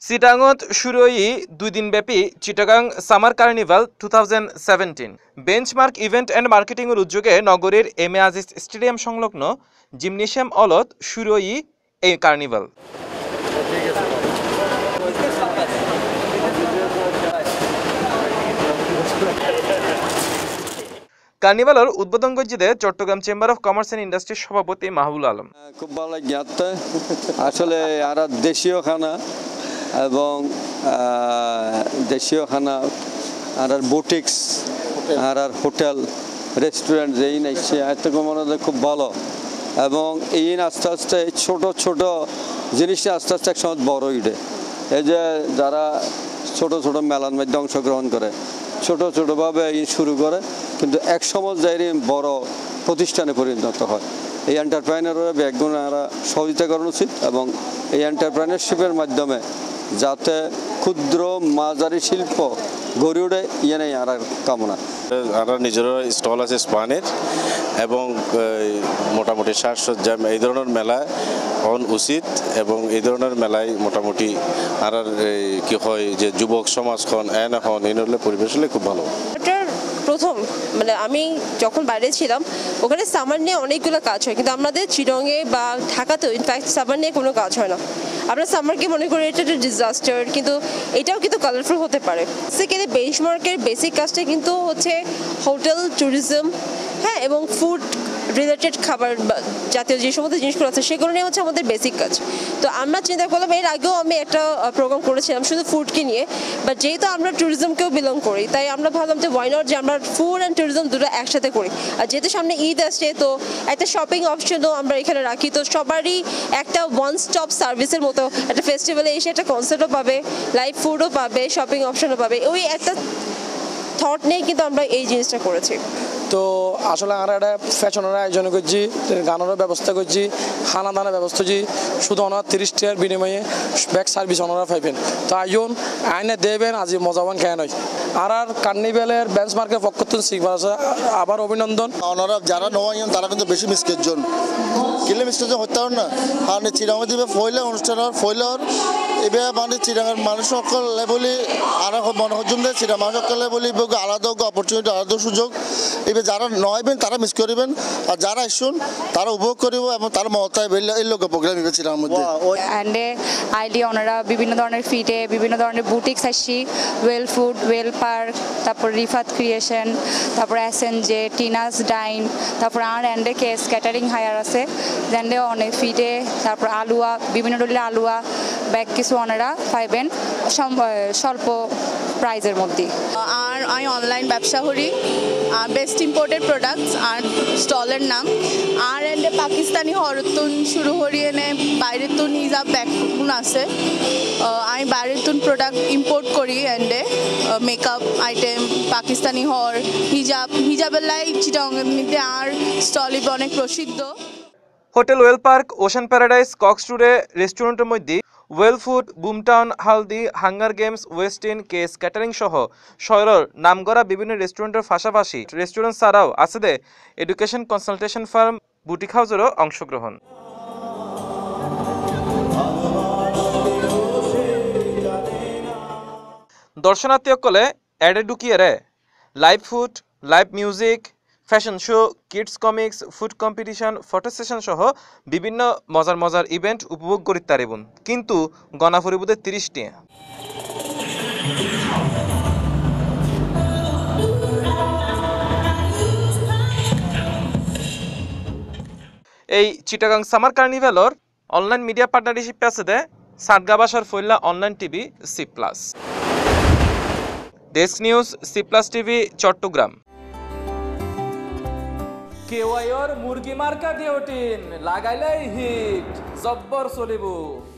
চিটাগত শুরু 2 দিনব্যাপী Chittagong summer carnival 2017 benchmark event and মার্কেটিংয়ের উদ্যোগে নগরীর এম এ আজিজ স্টেডিয়াম সংলগ্ন জিমনেশিয়াম অলত শুরু এই কার্নিভাল। কার্নিভালের উদ্বোধন করছে Chattogram chamber of commerce and ইন্ডাস্ট্রির সভাপতি মাহবুল আলম। খুব ভালো লাগে আসলে আর দেশীয় খানা এবং দেশীয় খানা আর বুটিক্স আর হোটেল রেস্টুরেন্ট যেই নাইছে এত মনে খুব ভালো এবং এই আস্তে আস্তে ছোট ছোট জিনিসটা আস্তে আস্তে একসময় বড় উঠে। এই যে যারা ছোট ছোট মেলার মধ্যে অংশগ্রহণ করে ছোট ছোটভাবে শুরু করে কিন্তু এক সময় যাই বড় প্রতিষ্ঠানে পরিণত হয়। এই এন্টারপ্রাইনাররা ব্যাগগুণারা সহযোগিতা করা উচিত এবং এই এন্টারপ্রাইনারশিপের মাধ্যমে যাতে ক্ষুদ্র মাঝারি শিল্প গড়ে ওঠে ইয়ে নেই আর কামনা। আর নিজেরও স্টল আছে স্পানের এবং মোটামুটি সাজসজ্জা এই ধরনের মেলায় হন উচিত এবং এই ধরনের মেলায় মোটামুটি আর কি হয় যে যুবক সমাজখন এখন এই হলে পরিবেশ হলে খুব ভালো। প্রথম মানে আমি যখন বাইরে ছিলাম ওখানে সামার নিয়ে অনেকগুলো কাজ হয় কিন্তু আমাদের চিটংয়ে বা ঢাকাতেও ইনফ্যাক্ট সামার নিয়ে কোনো কাজ হয় না। আমরা সামারকে মনে করি এটা একটা ডিজাস্টার কিন্তু এটাও কিন্তু কালারফুল হতে পারে। সেকেন্ডে বেঞ্চমার্কের বেসিক কাজটা কিন্তু হচ্ছে হোটেল ট্যুরিজম হ্যাঁ এবং ফুড রিলেটেড খাবার জাতীয় যে সমস্ত জিনিসগুলো আছে সেগুলো নিয়ে হচ্ছে আমাদের বেসিক কাজ। তো আমরা চিন্তা করলাম এর আগেও আমি একটা প্রোগ্রাম করেছিলাম শুধু ফুডকে নিয়ে বাট যেহেতু আমরা ট্যুরিজমকেও বিলং করি তাই আমরা ভাবলাম যে ওয়াই নট যে আমরা ফুড অ্যান্ড ট্যুরিজম দুটো একসাথে করি। আর যেহেতু সামনে ঈদ আসছে তো একটা শপিং অপশনও আমরা এখানে রাখি তো সবারই একটা ওয়ান স্টপ সার্ভিসের মতো একটা ফেস্টিভ্যালে এসে একটা কনসার্টও পাবে লাইভ ফুডও পাবে শপিং অপশনও পাবে ওই একটা থট নিয়ে কিন্তু আমরা এই জিনিসটা করেছি। তো আসলে আমরা একটা ফ্যাশনের আয়োজন করছি গানেরও ব্যবস্থা করছি খানা দানার ব্যবস্থা করছি শুধু ওনার 30 টাকার বিনিময়ে ব্যাক সার্ভিস ওনারা পাইবেন। তো আয়োজন আইনে দেবেন আজ মজাবান খেয়ে নয় আর কার্নিভেলের বেঞ্চমার্কের পক্ষ থেকে শিখবার আছে আবার অভিনন্দন। ওনারা যারা নয় তারা কিন্তু বেশি মিসকেজন কিলে মিসকেজন হতে পারেন না আর চিরাঙ্গা দিবে ফইলে অনুষ্ঠান ফইলর এবার মানে চিরাঙ্গার মানুষ সকল বলি আর মনোহরজন দেয় চিরা মানুষ সকলে বলি আলাদা অপরচুনিটি আলাদা সুযোগ এবার যারা নয়বেন তারা মিস করিবেন আর যারা আসুন তারা উপভোগ করিব এবং তার মহতায় এই লোক প্রোগ্রাম চিরাঙ্গার মধ্যে অ্যান্ডে আইডি ওনারা বিভিন্ন ধরনের ফিটে বিভিন্ন ধরনের বুটিক্স আসছি ওয়েল ফুড ওয়েল পার্ক তারপর রিফাত ক্রিয়েশন তারপর এসএনজে টিনাস ডাইন তারপর আর অ্যান্ডে কেস ক্যাটারিং হায়ার আছে অ্যান্ডে অনেক ফিটে তারপর আলুয়া বিভিন্ন ডলের আলুয়া ব্যাগ কিছু ওনারা পাইবেন স্বল্প প্রাইজের মধ্যে। আর আমি অনলাইন ব্যবসা করি বেস্ট ইম্পোর্টেড প্রোডাক্টস আর স্টলের নাম আর এন্ডে পাকিস্তানি হরতুন শুরু করিয়ে নে বাইরের তুন হিজাব ব্যাগগুন আছে আমি বাইরের তুন প্রোডাক্ট ইম্পোর্ট করি এন্ডে মেকআপ আইটেম পাকিস্তানি হর হিজাবের লাই চিটাগাংয়ের মধ্যে আর স্টল অনেক প্রসিদ্ধ। Hotel well park ocean paradise কক্সটুরে রেস্টুরেন্টের মধ্যে ওয়েল ফুড বুমটাউন হালদি হাঙ্গার গেমস ওয়েস্টিন কেস ক্যাটারিং সহ শহরের নামকরা বিভিন্ন রেস্টুরেন্টের পাশাপাশি রেস্টুরেন্ট ছাড়াও আছে এডুকেশন কনসালটেশন ফার্ম বুটিক হাউসেরও অংশগ্রহণ। দর্শনার্থী সকলে অ্যাডে ঢুকিয়ে live food live music fashion show kids comics food competition photo session সহ বিভিন্ন মজার ইভেন্ট উপভোগ করিতে পারিবেন কিন্তু গণা পরিবতে 30 টাকা। এই চিটাগাং সামার কার্নিভালর অনলাইন মিডিয়া পার্টনারশিপ আছে সাতগাবাসার ফইল্লা online TV C+। Desk news C+ TV Chattogram. কেওয়াইর মুরগি মার্কা ডিওটিন লাগাইলেই হিট জব্বর চলিব।